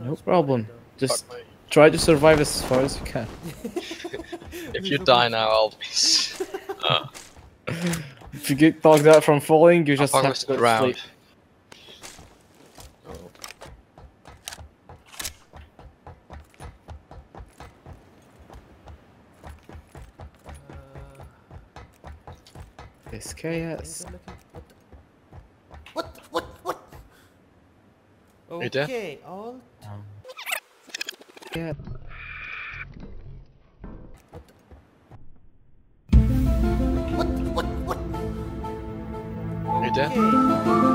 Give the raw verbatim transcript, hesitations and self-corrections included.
No problem. Just Fuck me. try to survive as far as you can. If you die now, I'll be. s- Uh, If you get knocked out from falling, you I'll just have probably to go to drown. sleep. Oh. S K S. What? What? What? You dead? Okay, all. Yeah. What? What? What? You dead? Okay.